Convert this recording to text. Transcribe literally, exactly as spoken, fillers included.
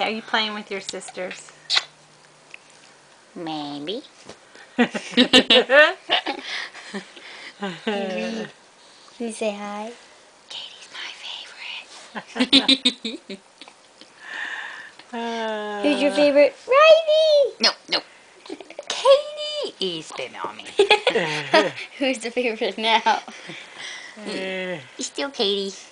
Are you playing with your sisters? Maybe. Can you say hi? Katie's my favorite. Who's your favorite? Riley! No, no. Katie is spitting on me. Who's the favorite now? It's still Katie.